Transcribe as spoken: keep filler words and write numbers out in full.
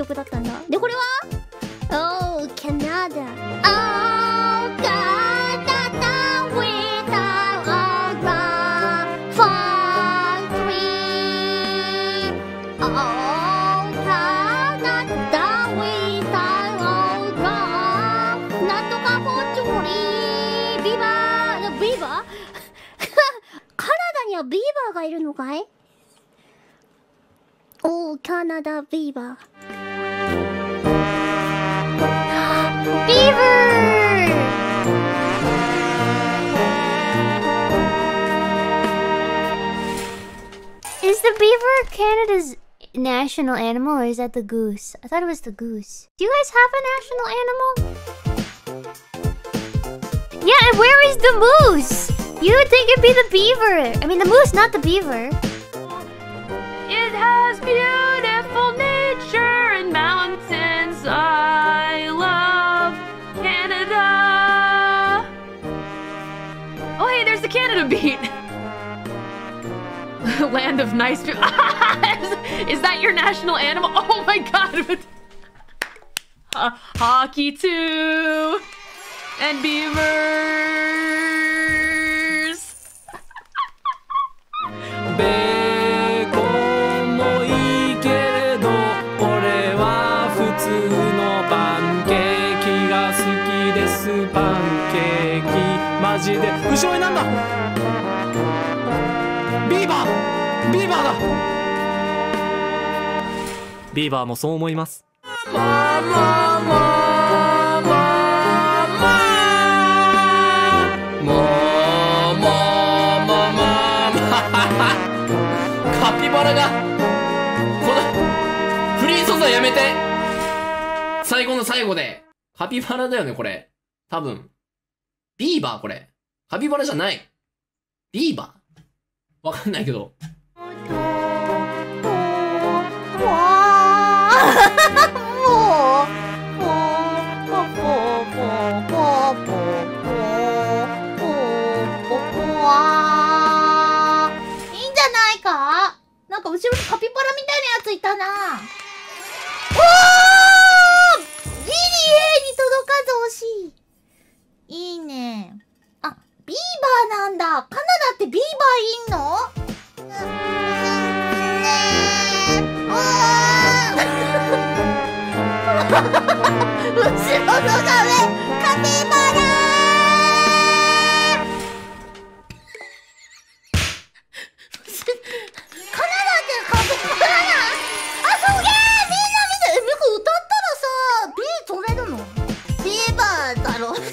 曲だったんだ。で、これは Oh, Canada. Oh, Canada with our country. Oh, Canada with our country. なんとかフォーチュリー。ビーバー、ビーバーカナダにはビーバーがいるのかい？ Oh, Canada Beaver. Beaver! Is the beaver Canada's national animal, or is that the goose? I thought it was the goose. Do you guys have a national animal? Yeah, and where is the moose? You would think it'd be the beaver. I mean, the moose, not the beaver. It has beautiful nature and mountains. I love Canada. Oh, hey, there's the Canada beat. Land of nice people. Is that your national animal? Oh my god. uh, hockey too. And beavers. Bacon もいいけれど俺は普通のパンケーキが好きです。パンケーキマジで後ろになんだビーバービーバーだビーバーもそう思います。まあまあまあまあまあまあまあカピバラがこのフリー素材やめて最後の最後でカピバラだよねこれ多分ビーバーこれカピバラじゃないビーバーわかんないけどなんか後ろにカピバラみたいなやついたな。おー！ギリ A に届かず惜しい。いいね。あ、ビーバーなんだ。カナダってビーバーいんの？うーん。後ろの画面、カピバラビーバーだろ